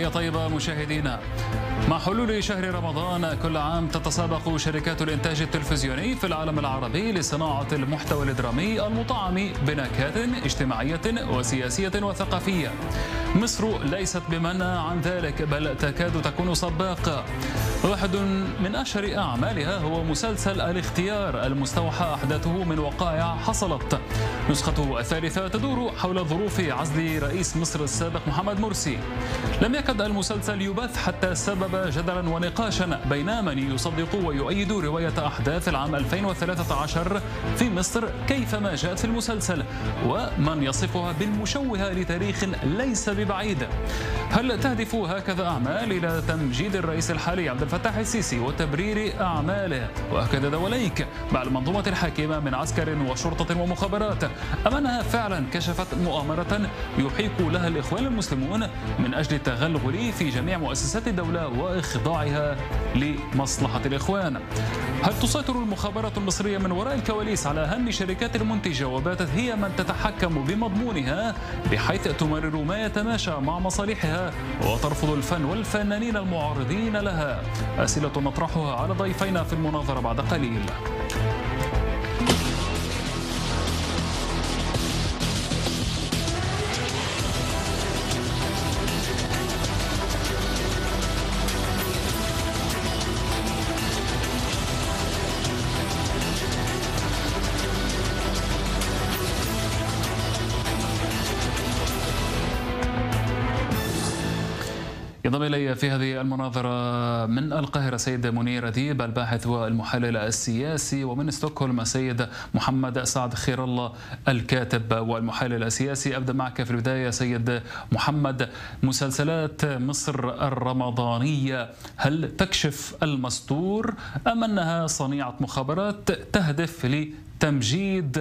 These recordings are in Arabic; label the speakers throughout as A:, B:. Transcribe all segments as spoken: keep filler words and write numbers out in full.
A: تحية طيبة مشاهدينا. مع حلول شهر رمضان كل عام تتسابق شركات الإنتاج التلفزيوني في العالم العربي لصناعة المحتوى الدرامي المطعم بنكهات اجتماعية وسياسية وثقافية. مصر ليست بمنأى عن ذلك، بل تكاد تكون سباقة. واحد من أشهر أعمالها هو مسلسل الاختيار المستوحى أحداثه من وقائع حصلت. نسخته الثالثة تدور حول ظروف عزل رئيس مصر السابق محمد مرسي. لم يكد المسلسل يبث حتى سبب جدلا ونقاشا بين من يصدق ويؤيد رواية أحداث العام ألفين وثلاثة عشر في مصر كيفما جاءت في المسلسل، ومن يصفها بالمشوهة لتاريخ ليس ببعيد. هل تهدف هكذا أعمال إلى تمجيد الرئيس الحالي عبد الفتاح السيسي وتبرير أعماله وأكد دواليك مع المنظومة الحاكمة من عسكر وشرطة ومخابرات، أم أنها فعلا كشفت مؤامرة يحيك لها الإخوان المسلمون من أجل التغلغل في جميع مؤسسات الدولة وإخضاعها لمصلحة الإخوان؟ هل تسيطر المخابرات المصرية من وراء الكواليس على أهم شركات المنتجة وباتت هي من تتحكم بمضمونها بحيث تمرر ما يتماشى مع مصالحها وترفض الفن والفنانين المعارضين لها؟ أسئلة نطرحها على ضيفينا في المناظرة بعد قليل. ينضم إلي في هذه المناظرة من القاهرة سيد منير أديب الباحث والمحلل السياسي، ومن ستوكهولم السيد محمد سعد خير الله الكاتب والمحلل السياسي. أبدأ معك في البداية سيد محمد، مسلسلات مصر الرمضانية هل تكشف المستور أم أنها صنيعة مخابرات تهدف لتمجيد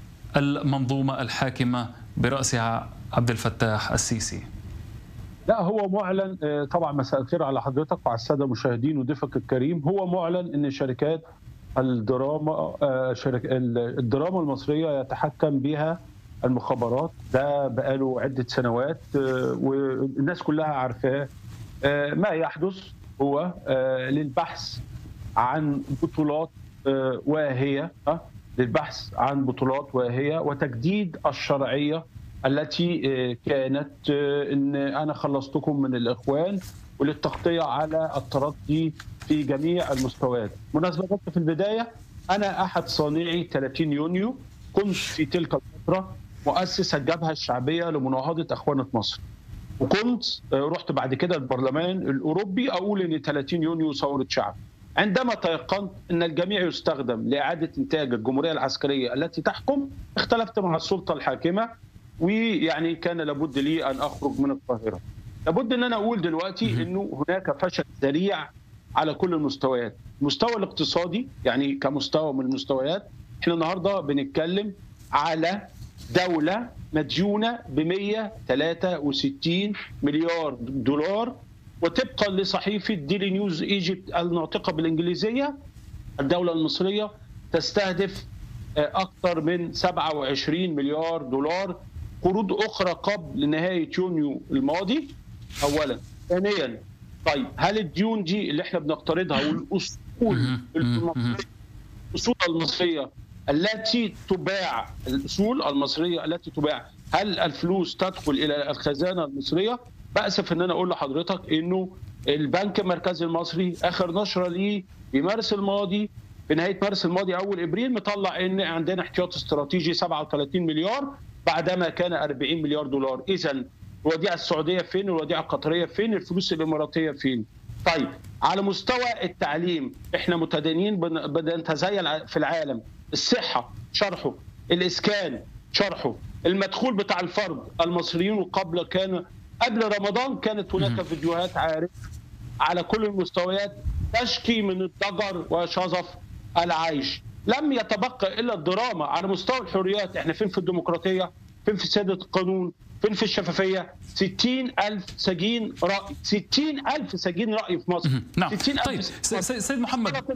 A: المنظومة الحاكمة برأسها عبد الفتاح السيسي؟
B: لا، هو معلن طبعا. مساء الخير على حضرتك وعلى الساده المشاهدين وضيفك الكريم. هو معلن ان شركات الدراما شرك الدراما المصريه يتحكم بها المخابرات. ده بقاله عده سنوات والناس كلها عارفاه. ما يحدث هو للبحث عن بطولات واهيه للبحث عن بطولات واهيه وتجديد الشرعيه التي كانت ان انا خلصتكم من الاخوان، وللتغطيه على التردي في جميع المستويات. مناسبه بس في البدايه، انا احد صانعي ثلاثين يونيو، كنت في تلك الفتره مؤسس الجبهه الشعبيه لمناهضه اخوانه مصر، وكنت رحت بعد كده البرلمان الاوروبي اقول ان ثلاثين يونيو ثوره شعب. عندما تيقنت ان الجميع يستخدم لاعاده انتاج الجمهوريه العسكريه التي تحكم، اختلفت مع السلطه الحاكمه، ويعني كان لابد لي ان اخرج من القاهره. لابد ان انا اقول دلوقتي انه هناك فشل ذريع على كل المستويات. المستوى الاقتصادي يعني كمستوى من المستويات، احنا النهارده بنتكلم على دوله مديونه ب مئة وثلاثة وستين مليار دولار، وطبقا لصحيفه ديلي نيوز ايجيبت الناطقه بالانجليزيه، الدوله المصريه تستهدف اكثر من سبعة وعشرين مليار دولار قروض اخرى قبل نهايه يونيو الماضي. اولا. ثانيا، طيب هل الديون دي اللي احنا بنقترضها والاصول الاصول المصريه التي تباع، الاصول المصريه التي تباع، هل الفلوس تدخل الى الخزانه المصريه؟ بأسف ان انا اقول لحضرتك انه البنك المركزي المصري اخر نشره ليه في مارس الماضي، في نهايه مارس الماضي اول ابريل، مطلع ان عندنا احتياط استراتيجي سبعة وثلاثين مليار بعدما كان أربعين مليار دولار. اذا الوديعه السعوديه فين؟ الوديعه القطريه فين؟ الفلوس الاماراتيه فين؟ طيب على مستوى التعليم احنا متدينين بنتزايل في العالم. الصحه شرحه، الاسكان شرحه، المدخول بتاع الفرد المصريين قبل كان قبل رمضان كانت هناك فيديوهات عارف على كل المستويات تشكي من الضجر وشظف العيش. لم يتبقى الا الدراما. على مستوى الحريات احنا فين في الديمقراطيه؟ فين في سياده القانون؟ فين في الشفافيه؟ ستين ألف سجين رأي، ستين ألف سجين رأي في مصر.
A: نعم. طيب سيد محمد،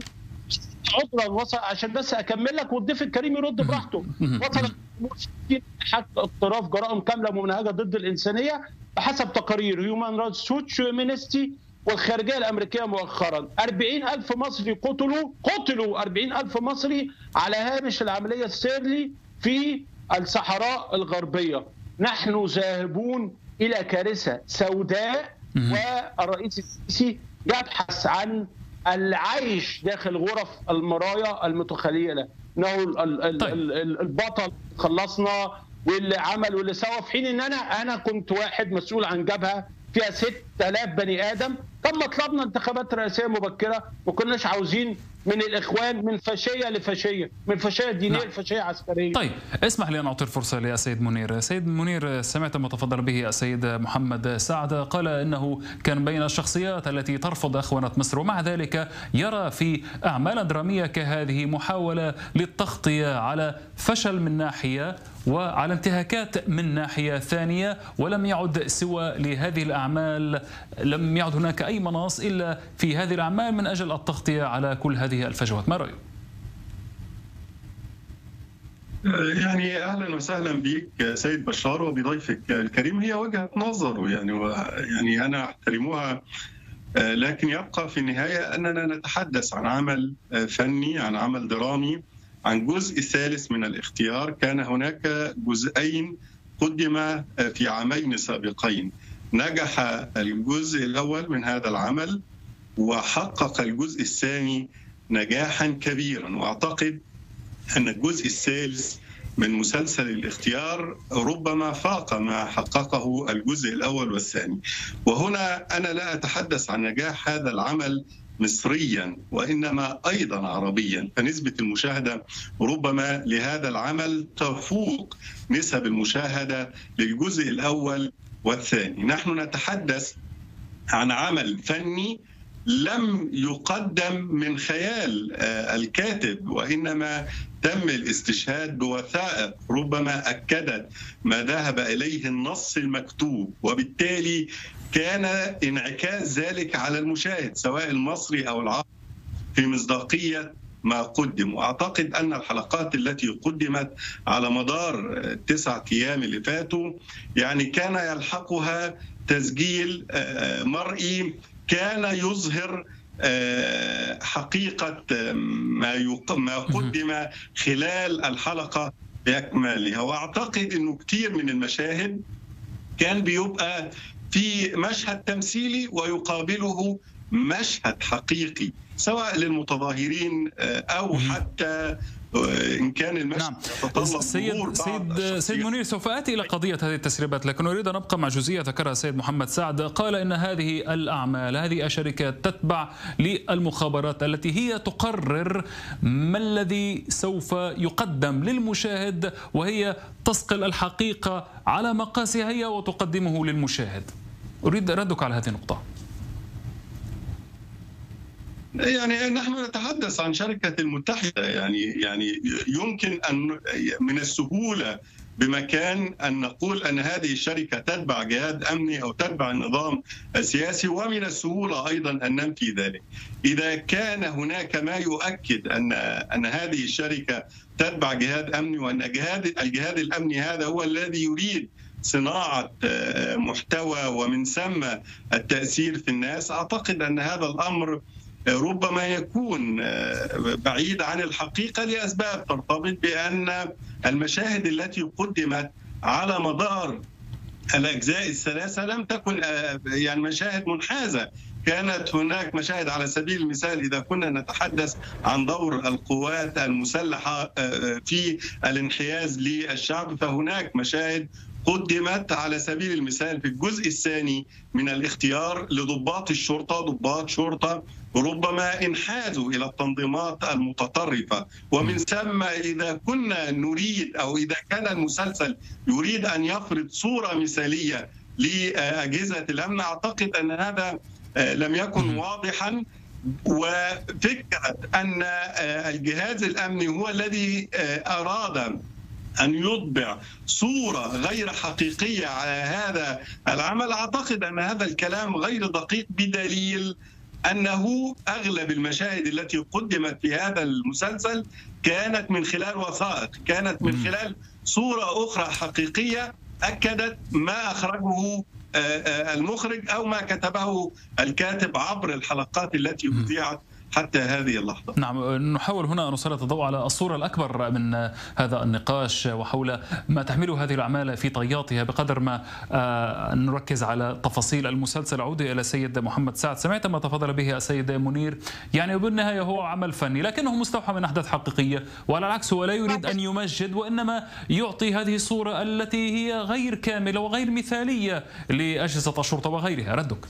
B: عذرا وصل عشان بس اكمل لك والضيف الكريم يرد براحته. وصلت حق اقتراف جرائم كامله ممنهجه ضد الانسانيه بحسب تقارير هيومان رايتس ووتش وامنستي والخارجيه الامريكيه مؤخرا. أربعين ألف مصري قتلوا قتلوا أربعين ألف مصري على هامش العمليه ستيرلي في الصحراء الغربيه. نحن ذاهبون الى كارثه سوداء، والرئيس السيسي يبحث عن العيش داخل غرف المرايا المتخيله انه البطل خلصنا واللي عمل واللي سوى، في حين ان انا انا كنت واحد مسؤول عن جبهه فيها ستة آلاف بني ادم. لما طلبنا انتخابات رئاسيه مبكره ما كناش عاوزين من الاخوان من فاشيه لفاشيه، من فاشيه دينيه نعم. لفاشيه عسكريه.
A: طيب اسمح لي ان اعطي الفرصه للسيد منير. سيد منير، سمعت ما تفضل به السيد محمد سعد، قال انه كان بين الشخصيات التي ترفض اخوانه مصر، ومع ذلك يرى في اعمال دراميه كهذه محاوله للتغطيه على فشل من ناحيه وعلى انتهاكات من ناحيه ثانيه، ولم يعد سوى لهذه الاعمال، لم يعد هناك اي مناص الا في هذه الاعمال من اجل التغطيه على كل هذه الفجوات. ما رأيك؟
C: يعني اهلا وسهلا بك سيد بشار وبضيفك الكريم. هي وجهة نظر يعني يعني انا احترمها، لكن يبقى في النهاية اننا نتحدث عن عمل فني، عن عمل درامي، عن جزء ثالث من الاختيار. كان هناك جزئين قدم في عامين سابقين. نجح الجزء الاول من هذا العمل وحقق الجزء الثاني نجاحا كبيرا، واعتقد ان الجزء الثالث من مسلسل الاختيار ربما فاق ما حققه الجزء الاول والثاني. وهنا انا لا اتحدث عن نجاح هذا العمل مصريا وانما ايضا عربيا، فنسبه المشاهده ربما لهذا العمل تفوق نسب المشاهده للجزء الاول والثاني. نحن نتحدث عن عمل فني لم يقدم من خيال الكاتب، وإنما تم الاستشهاد بوثائق ربما أكدت ما ذهب إليه النص المكتوب، وبالتالي كان انعكاس ذلك على المشاهد سواء المصري أو العربي في مصداقية ما قدم. وأعتقد أن الحلقات التي قدمت على مدار التسعة أيام اللي فاتوا يعني كان يلحقها تسجيل مرئي كان يظهر حقيقة ما قدم خلال الحلقة بأكملها. وأعتقد أنه كثير من المشاهد كان بيبقى في مشهد تمثيلي ويقابله مشهد حقيقي سواء للمتظاهرين أو حتى إن كان المشهد
A: نعم. سيد سيد سيد منير، سوف آتي إلى قضية هذه التسريبات، لكن أريد أن أبقى مع جزئية ذكرها السيد محمد سعد. قال إن هذه الأعمال، هذه الشركات تتبع للمخابرات التي هي تقرر ما الذي سوف يقدم للمشاهد، وهي تسقل الحقيقة على مقاسها هي وتقدمه للمشاهد. أريد ردك على هذه النقطة.
C: يعني نحن نتحدث عن شركة المتحدة، يعني يعني يمكن أن من السهولة بمكان أن نقول أن هذه الشركة تتبع جهاد أمني أو تتبع النظام السياسي، ومن السهولة أيضا أن ننفي ذلك. إذا كان هناك ما يؤكد أن أن هذه الشركة تتبع جهاد أمني، وأن جهاد الجهاد الأمني هذا هو الذي يريد صناعة محتوى ومن ثم التأثير في الناس، أعتقد أن هذا الأمر ربما يكون بعيد عن الحقيقة لأسباب ترتبط بأن المشاهد التي قدمت على مدار الأجزاء الثلاثة لم تكن يعني مشاهد منحازة. كانت هناك مشاهد على سبيل المثال إذا كنا نتحدث عن دور القوات المسلحة في الانحياز للشعب، فهناك مشاهد قدمت على سبيل المثال في الجزء الثاني من الاختيار لضباط الشرطة، ضباط شرطة ربما انحازوا إلى التنظيمات المتطرفة. ومن ثم إذا كنا نريد أو إذا كان المسلسل يريد أن يفرض صورة مثالية لأجهزة الأمن، أعتقد أن هذا لم يكن واضحا. وفكرة أن الجهاز الأمني هو الذي أراد أن يطبع صورة غير حقيقية على هذا العمل، أعتقد أن هذا الكلام غير دقيق بدليل أنه أغلب المشاهد التي قدمت في هذا المسلسل كانت من خلال وثائق، كانت من خلال صورة أخرى حقيقية أكدت ما أخرجه المخرج أو ما كتبه الكاتب عبر الحلقات التي أذيعت حتى هذه اللحظة.
A: نعم، نحاول هنا أن نسلط الضوء على الصورة الأكبر من هذا النقاش وحول ما تحمله هذه الأعمال في طياتها بقدر ما نركز على تفاصيل المسلسل. أعود إلى السيد محمد سعد، سمعت ما تفضل به السيد منير، يعني بالنهاية هو عمل فني لكنه مستوحى من أحداث حقيقية، وعلى العكس هو لا يريد أن يمجد وإنما يعطي هذه الصورة التي هي غير كاملة وغير مثالية لأجهزة الشرطة وغيرها. ردك؟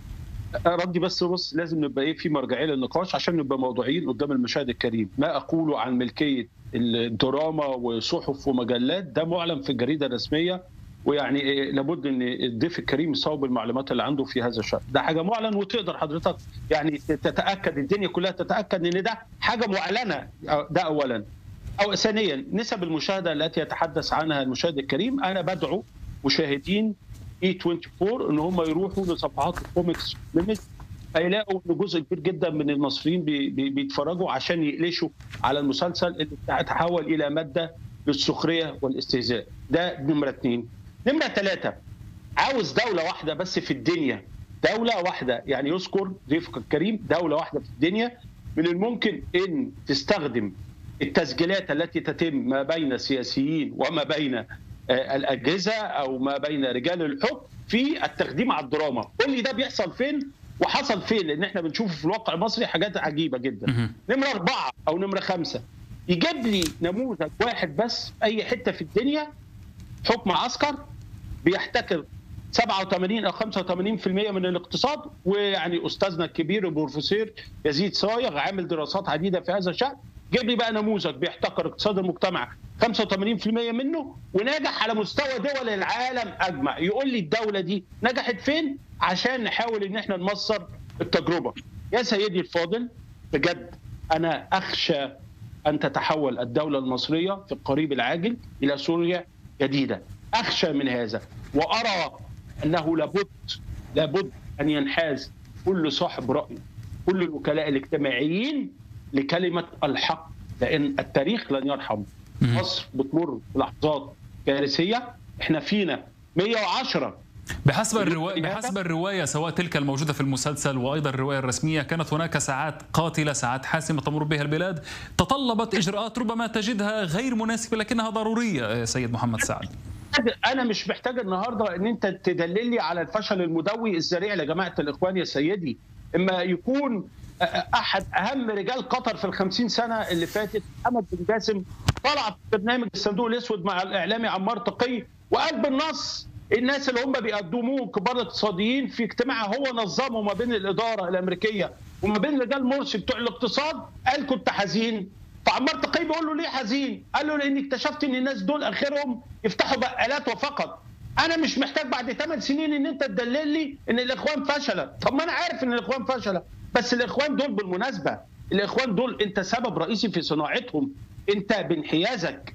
B: ردي بس بص، لازم نبقى ايه في مرجعيه للنقاش عشان نبقى موضوعيين قدام المشاهد الكريم. ما اقوله عن ملكيه الدراما وصحف ومجلات ده معلن في الجريده الرسميه، ويعني إيه لابد ان الضيف الكريم يصوب المعلومات اللي عنده في هذا الشأن. ده حاجه معلن، وتقدر حضرتك يعني تتاكد، الدنيا كلها تتاكد ان ده حاجه معلنه. ده اولا. او ثانيا، نسب المشاهده التي يتحدث عنها المشاهد الكريم، انا بدعو مشاهدين إي أربعة وعشرين ان هم يروحوا لصفحات الكوميكس هيلاقوا ان جزء كبير جدا من المصريين بي بي بيتفرجوا عشان يقلشوا على المسلسل اللي تحول الى ماده للسخريه والاستهزاء. ده نمره اثنين. نمره ثلاثه، عاوز دوله واحده بس في الدنيا، دوله واحده، يعني يذكر ضيفك الكريم دوله واحده في الدنيا من الممكن ان تستخدم التسجيلات التي تتم ما بين السياسيين وما بين الأجهزة أو ما بين رجال الحكم في التقديم على الدراما. قول لي ده بيحصل فين وحصل فين؟ لأن احنا بنشوف في الواقع المصري حاجات عجيبة جدا. نمرة أربعة أو نمرة خمسة، يجيب لي نموذج واحد بس أي حتة في الدنيا، حكم عسكر بيحتكر سبعة وثمانين أو خمسة وثمانين بالمئة من الاقتصاد، ويعني أستاذنا الكبير البروفيسور يزيد صايغ عامل دراسات عديدة في هذا الشأن، جيب لي بقى نموذج بيحتكر اقتصاد المجتمع خمسة وثمانين بالمئة منه وناجح على مستوى دول العالم اجمع. يقول لي الدوله دي نجحت فين عشان نحاول ان احنا نمصر التجربه. يا سيدي الفاضل، بجد انا اخشى ان تتحول الدوله المصريه في القريب العاجل الى سوريا جديده، اخشى من هذا، وارى انه لابد لابد ان ينحاز كل صاحب راي، كل الوكلاء الاجتماعيين لكلمه الحق، لان التاريخ لن يرحم. مصر بتمر بلحظات كارثيه، احنا فينا مئة وعشرة.
A: بحسب الرواية بحسب الرواية سواء تلك الموجودة في المسلسل وايضا الرواية الرسمية، كانت هناك ساعات قاتلة، ساعات حاسمة تمر بها البلاد، تطلبت اجراءات ربما تجدها غير مناسبة لكنها ضرورية. سيد محمد سعد،
B: انا مش محتاج النهارده ان انت تدلل لي على الفشل المدوي الذريع لجماعه الاخوان يا سيدي. اما يكون احد اهم رجال قطر في الخمسين سنه اللي فاتت حمد بن جاسم طلع في برنامج الصندوق الاسود مع الاعلامي عمار تقي وقال بالنص الناس اللي هم بيقدموه كبار الاقتصاديين في اجتماع هو نظمه ما بين الاداره الامريكيه وما بين رجال مرسي بتوع الاقتصاد، قال كنت حزين. فعمار تقي بيقول له ليه حزين؟ قال له لاني اكتشفت ان الناس دول اخرهم يفتحوا بقالات وفقط. انا مش محتاج بعد ثمان سنين ان انت تدلل لي ان الاخوان فشله. طب ما انا عارف ان الاخوان فشله، بس الاخوان دول بالمناسبه الاخوان دول انت سبب رئيسي في صناعتهم. انت بانحيازك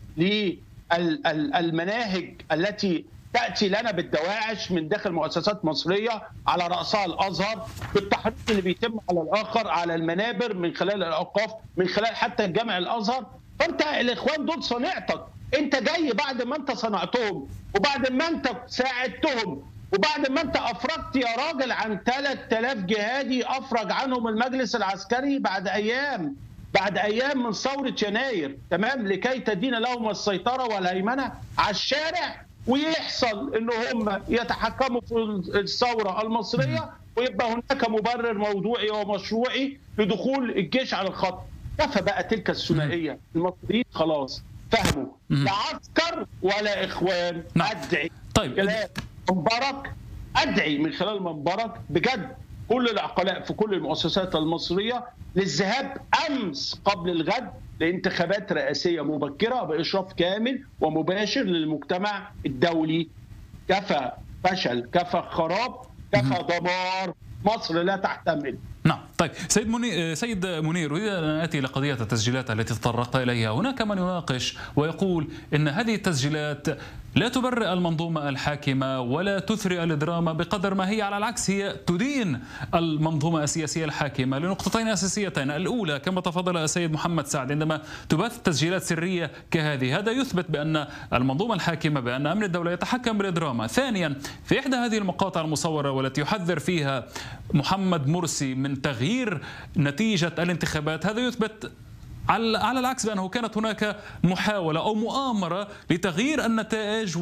B: للمناهج التي تاتي لنا بالدواعش من داخل مؤسسات مصريه على راسها الازهر، بالتحريض اللي بيتم على الاخر على المنابر من خلال الاوقاف، من خلال حتى الجامع الازهر. فانت الاخوان دول صنيعتك، انت جاي بعد ما انت صنعتهم وبعد ما انت ساعدتهم وبعد ما انت افرجت يا راجل عن ثلاثة آلاف جهادي افرج عنهم المجلس العسكري بعد ايام بعد ايام من ثوره يناير، تمام، لكي تدين لهم السيطره والهيمنه على الشارع، ويحصل ان هم يتحكموا في الثوره المصريه ويبقى هناك مبرر موضوعي ومشروعي لدخول الجيش على الخط. كفى بقى تلك الثنائيه، المصريين خلاص فهموا لا عسكر ولا اخوان. ادعي
A: طيب
B: منبرك، ادعي من خلال منبرك بجد كل العقلاء في كل المؤسسات المصريه للذهاب امس قبل الغد لانتخابات رئاسيه مبكره باشراف كامل ومباشر للمجتمع الدولي. كفى فشل، كفى خراب، كفى دمار، مصر لا تحتمل.
A: نعم. طيب سيد منير، سيد منير أريد أن آتي إلى قضية التسجيلات التي تطرقت إليها. هناك من يناقش ويقول إن هذه التسجيلات لا تبرئ المنظومة الحاكمة ولا تثري الدراما بقدر ما هي، على العكس هي تدين المنظومة السياسية الحاكمة لنقطتين أساسيتين. الأولى كما تفضل السيد محمد سعد، عندما تبث تسجيلات سرية كهذه هذا يثبت بأن المنظومة الحاكمة بأن أمن الدولة يتحكم بالدراما. ثانيا في إحدى هذه المقاطع المصورة والتي يحذر فيها محمد مرسي من تغيير نتيجة الانتخابات، هذا يثبت على العكس بأنه كانت هناك محاولة أو مؤامرة لتغيير النتائج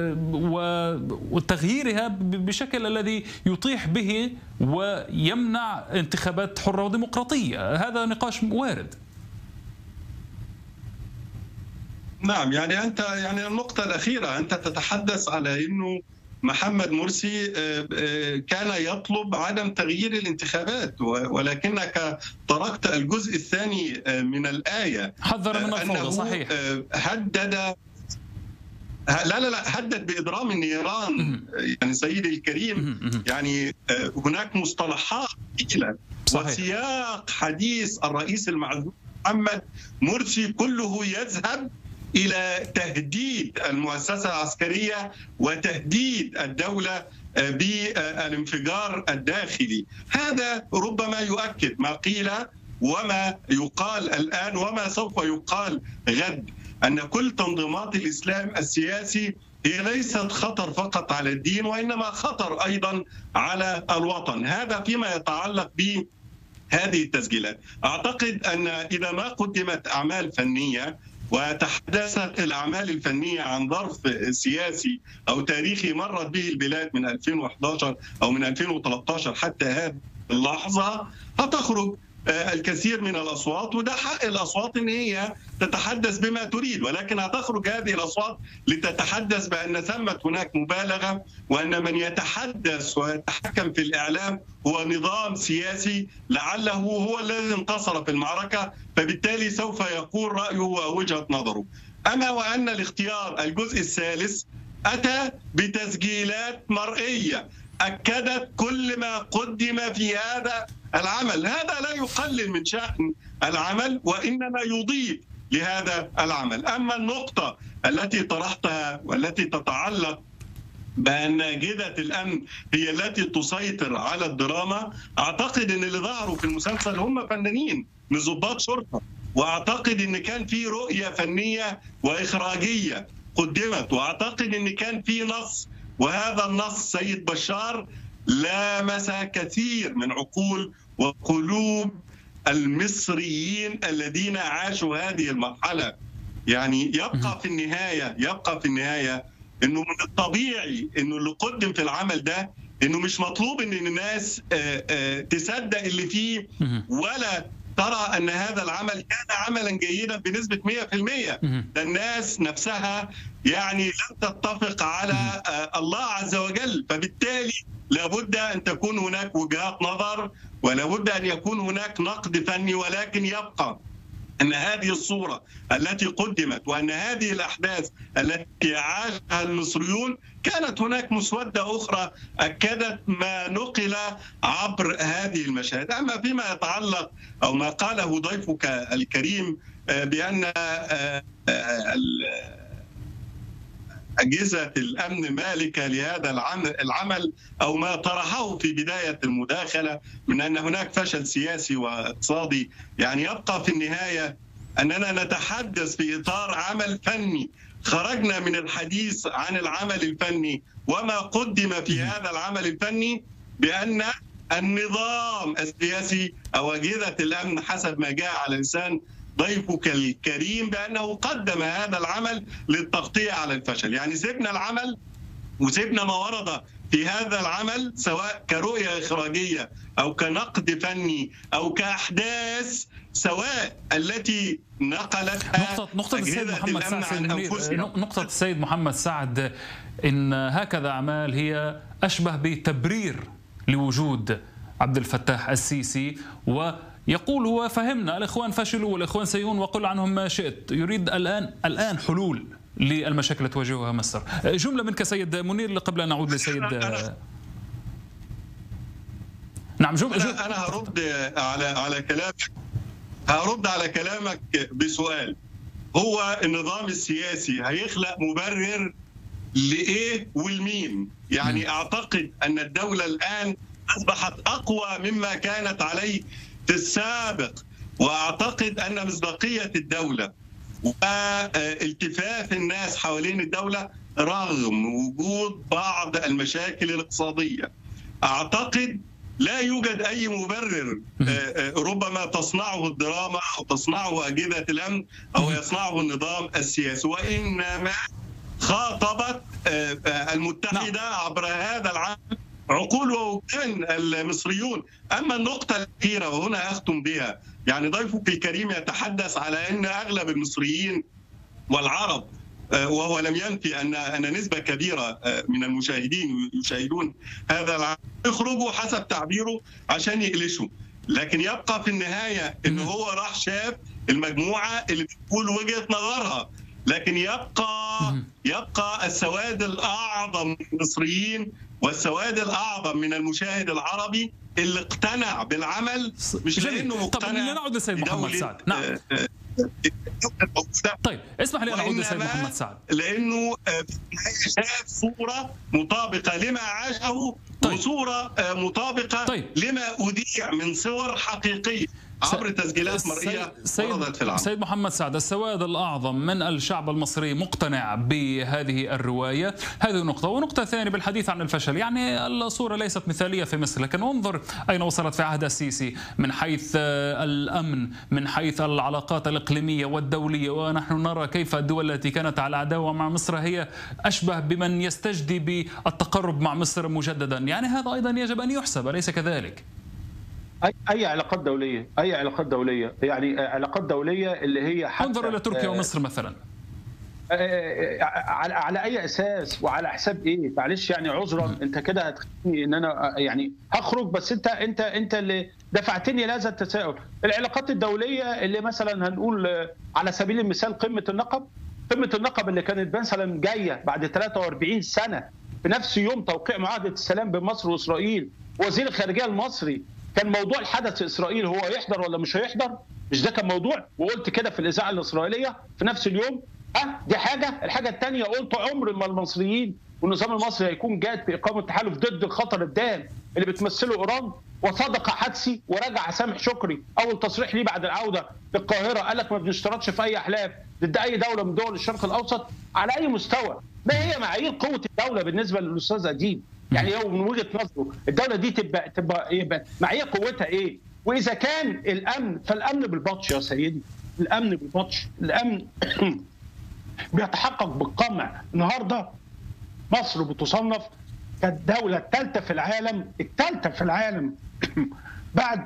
A: وتغييرها بشكل الذي يطيح به ويمنع انتخابات حرة وديمقراطية. هذا نقاش وارد.
C: نعم، يعني أنت يعني النقطة الأخيرة أنت تتحدث على أنه محمد مرسي كان يطلب عدم تغيير الانتخابات، ولكنك تركت الجزء الثاني من الآية.
A: حذر من الفوضى. صحيح.
C: هدد لا لا لا هدد بإضرام النيران. يعني سيدي الكريم، يعني هناك مصطلحات ثقيلة وسياق حديث الرئيس المعزول محمد مرسي كله يذهب إلى تهديد المؤسسة العسكرية وتهديد الدولة بالانفجار الداخلي. هذا ربما يؤكد ما قيل وما يقال الآن وما سوف يقال غد، أن كل تنظيمات الإسلام السياسي هي ليست خطر فقط على الدين وإنما خطر أيضا على الوطن. هذا فيما يتعلق بهذه التسجيلات. أعتقد أن إذا ما قدمت أعمال فنية وتحدثت الأعمال الفنية عن ظرف سياسي أو تاريخي مرت به البلاد من ألفين وأحد عشر أو من ألفين وثلاثة عشر حتى هذه اللحظة، هتخرج الكثير من الأصوات، وده حق الأصوات إن هي تتحدث بما تريد، ولكن هتخرج هذه الأصوات لتتحدث بأن ثمت هناك مبالغة وأن من يتحدث ويتحكم في الإعلام هو نظام سياسي لعله هو الذي انتصر في المعركة، فبالتالي سوف يقول رأيه ووجهة نظره. أما وأن الاختيار الجزء الثالث أتى بتسجيلات مرئية أكدت كل ما قدم في هذا العمل، هذا لا يقلل من شأن العمل وإنما يضيف لهذا العمل. أما النقطة التي طرحتها والتي تتعلق بأن أجهزة الأمن هي التي تسيطر على الدراما، أعتقد أن اللي ظهروا في المسلسل هم فنانين من ضباط شرطة، وأعتقد أن كان في رؤية فنية وإخراجية قدمت، وأعتقد أن كان في نص، وهذا النص سيد بشار لامس كثير من عقول وقلوب المصريين الذين عاشوا هذه المرحلة. يعني يبقى في النهاية يبقى في النهاية إنه من الطبيعي إنه اللي قدم في العمل ده إنه مش مطلوب إن الناس تصدق اللي فيه ولا ترى أن هذا العمل كان عملا جيدا بنسبة مئة بالمئة. ده الناس نفسها يعني لم تتفق على الله عز وجل، فبالتالي لابد أن تكون هناك وجهات نظر ولابد أن يكون هناك نقد فني، ولكن يبقى أن هذه الصورة التي قدمت وأن هذه الأحداث التي عاشها المصريون كانت هناك مسودة أخرى أكدت ما نقل عبر هذه المشاهد. أما فيما يتعلق أو ما قاله ضيفك الكريم بأن أجهزة الأمن مالكة لهذا العمل أو ما طرحه في بداية المداخلة من أن هناك فشل سياسي واقتصادي، يعني يبقى في النهاية أننا نتحدث في إطار عمل فني. خرجنا من الحديث عن العمل الفني وما قدم في هذا العمل الفني بأن النظام السياسي أو أجهزة الأمن حسب ما جاء على لسان ضيفك الكريم بأنه قدم هذا العمل للتغطية على الفشل. يعني سيبنا العمل وسيبنا ما ورد في هذا العمل سواء كرؤية إخراجية أو كنقد فني أو كأحداث سواء التي نقلتها
A: نقطة نقطة السيد محمد سعد نقطة السيد محمد سعد إن هكذا أعمال هي أشبه بتبرير لوجود عبد الفتاح السيسي، و يقول هو فهمنا الإخوان فشلوا والإخوان سيئون وقل عنهم ما شئت، يريد الآن الآن حلول للمشاكل التي تواجهها مصر. جملة منك سيد منير قبل أن نعود لسيد. نعم. نعم جو جو
C: انا انا هرد على على كلامك هرد على كلامك بسؤال. هو النظام السياسي هيخلق مبرر لايه والمين؟ يعني اعتقد ان الدوله الان اصبحت اقوى مما كانت عليه في السابق، واعتقد ان مصداقيه الدوله والتفاف الناس حوالين الدوله رغم وجود بعض المشاكل الاقتصاديه، اعتقد لا يوجد اي مبرر ربما تصنعه الدراما او تصنعه اجهزه الامن او يصنعه النظام السياسي، وانما خاطبت المتحده عبر هذا العام عقول ووجدان المصريون. اما النقطه الاخيره وهنا اختم بها، يعني ضيفك الكريم يتحدث على ان اغلب المصريين والعرب، وهو لم ينفي ان ان نسبه كبيره من المشاهدين يشاهدون هذا العام يخرجوا حسب تعبيره عشان يقلشوا، لكن يبقى في النهايه ان هو راح شاف المجموعه اللي بتقول وجهه نظرها، لكن يبقى يبقى السواد الاعظم من المصريين والسواد الاعظم من المشاهد العربي اللي اقتنع بالعمل، مش لانه مقتنع.
A: طب نعود للسيد محمد سعد. نعم طيب اسمح لي ان اعود للسيد محمد سعد،
C: لانه شاف صوره مطابقه لما عاشه. طيب. وصوره مطابقه طيب. لما اذيع من صور حقيقيه عبر تسجيلات مرئيه وردت في العالم.
A: سيد محمد سعد، السواد الأعظم من الشعب المصري مقتنع بهذه الرواية، هذه نقطة. ونقطة ثانية بالحديث عن الفشل، يعني الصورة ليست مثالية في مصر، لكن انظر أين وصلت في عهد السيسي من حيث الأمن، من حيث العلاقات الإقليمية والدولية، ونحن نرى كيف الدول التي كانت على عداوة مع مصر هي أشبه بمن يستجدي بالتقرب مع مصر مجددا، يعني هذا أيضا يجب أن يحسب، أليس كذلك؟
B: اي اي علاقات دوليه، اي علاقات دوليه، يعني علاقات دوليه اللي هي حتى
A: انظر الى تركيا ومصر مثلا.
B: على على اي اساس وعلى حساب ايه؟ معلش يعني عذرا، انت كده هتخليني ان انا يعني هخرج، بس انت انت انت اللي دفعتني لهذا التساؤل. العلاقات الدوليه اللي مثلا هنقول على سبيل المثال قمه النقب، قمه النقب اللي كانت مثلا جايه بعد ثلاثة وأربعين سنه في نفس يوم توقيع معاهده السلام بين مصر واسرائيل، وزير الخارجيه المصري كان موضوع الحدث في اسرائيل هو يحضر ولا مش هيحضر؟ مش ده كان موضوع؟ وقلت كده في الاذاعه الاسرائيليه في نفس اليوم. اه دي حاجه، الحاجه الثانيه قلت عمر ما المصريين والنظام المصري هيكون جاد في اقامه تحالف ضد الخطر الدائم اللي بتمثله ايران. وصدق حدسي ورجع سامح شكري اول تصريح ليه بعد العوده للقاهره، قال لك ما بنشترطش في اي احلاف ضد اي دوله من دول الشرق الاوسط على اي مستوى. ما هي معايير قوه الدوله بالنسبه للاستاذ اديب؟ يعني هو من وجهه نظره الدوله دي تبقى تبقى يبقى معايير قوتها ايه؟ واذا كان الامن فالامن بالبطش يا سيدي، الامن بالبطش، الامن بيتحقق بالقمع. النهارده مصر بتصنف كالدوله الثالثه في العالم، الثالثه في العالم بعد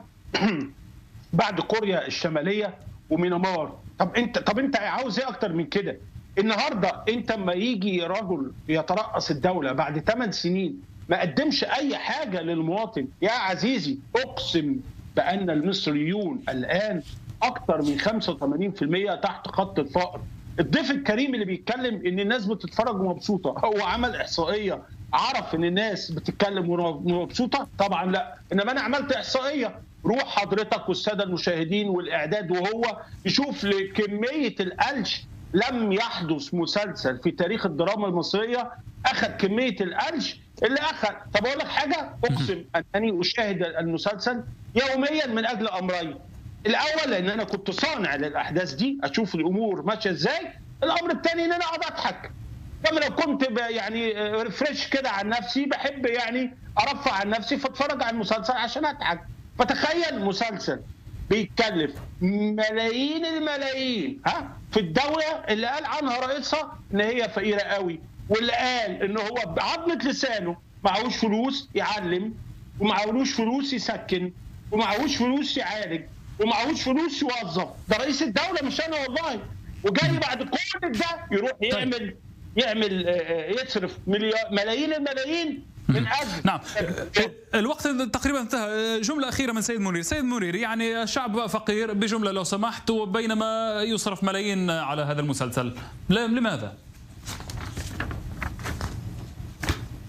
B: بعد كوريا الشماليه وميانمار. طب انت طب انت عاوز ايه اكتر من كده؟ النهارده انت اما يجي رجل يترأس الدوله بعد ثمان سنين ما قدمش اي حاجه للمواطن، يا عزيزي اقسم بان المصريون الان اكثر من خمسة وثمانين بالمئة تحت خط الفقر. الضيف الكريم اللي بيتكلم ان الناس بتتفرج ومبسوطه، هو عمل احصائيه عرف ان الناس بتتكلم ومبسوطه؟ طبعا لا. انما انا عملت احصائيه، روح حضرتك والساده المشاهدين والاعداد وهو يشوف لكميه القلش. لم يحدث مسلسل في تاريخ الدراما المصريه اخذ كميه القلش اللي اخذ. طب اقول لك حاجه، اقسم انني اشاهد المسلسل يوميا من اجل امرين. الاول لان انا كنت صانع للاحداث دي، اشوف الامور ماشيه ازاي. الامر الثاني ان انا اقعد اضحك، كما لو كنت يعني ريفريش كده عن نفسي، بحب يعني ارفع عن نفسي فاتفرج على المسلسل عشان اضحك. فتخيل مسلسل بيتكلف ملايين الملايين ها في الدوله اللي قال عنها رئيسها ان هي فقيره قوي، واللي قال ان هو بعضمه لسانه معهوش فلوس يعلم، ومعهوش فلوس يسكن، ومعهوش فلوس يعالج، ومعهوش فلوس يوظف. ده رئيس الدوله مش انا والله. وجاي بعد كل ده يروح يعمل يعمل يصرف ملايين الملايين من اجل.
A: نعم الوقت تقريبا انتهى. جمله اخيره من سيد منير. سيد منير، يعني الشعب فقير بجمله لو سمحت، وبينما يصرف ملايين على هذا المسلسل، لماذا؟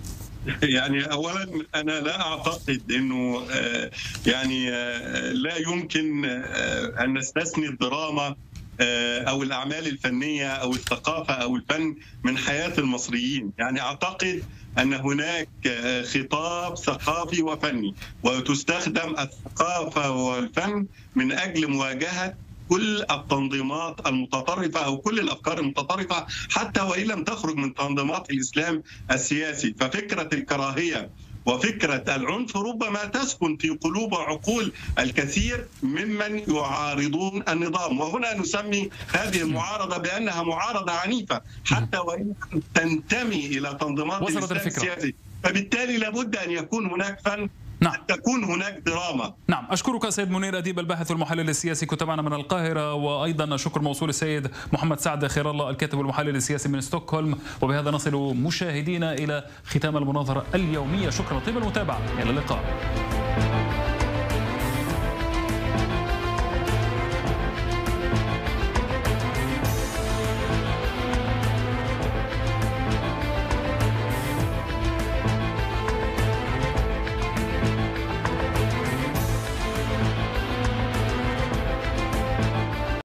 C: يعني اولا انا لا اعتقد انه يعني لا يمكن ان نستثني الدراما او الاعمال الفنيه او الثقافه او الفن من حياه المصريين. يعني اعتقد ان هناك خطاب ثقافي وفني، وتستخدم الثقافه والفن من اجل مواجهه كل التنظيمات المتطرفه او كل الافكار المتطرفه، حتى وان لم تخرج من تنظيمات الاسلام السياسي. ففكره الكراهيه وفكره العنف ربما تسكن في قلوب وعقول الكثير ممن يعارضون النظام، وهنا نسمي هذه المعارضه بانها معارضه عنيفه حتى وان تنتمي الى تنظيمات الاسلام السياسي. فبالتالي لابد ان يكون هناك فن، نعم. تكون هناك دراما.
A: نعم، أشكرك سيد منير أديب الباحث والمحلل السياسي، كنت معنا من القاهرة. وأيضا شكر موصول السيد محمد سعد خير الله الكاتب والمحلل السياسي من ستوكهولم. وبهذا نصل مشاهدينا إلى ختام المناظرة اليومية. شكرا طيب المتابعة، إلى اللقاء.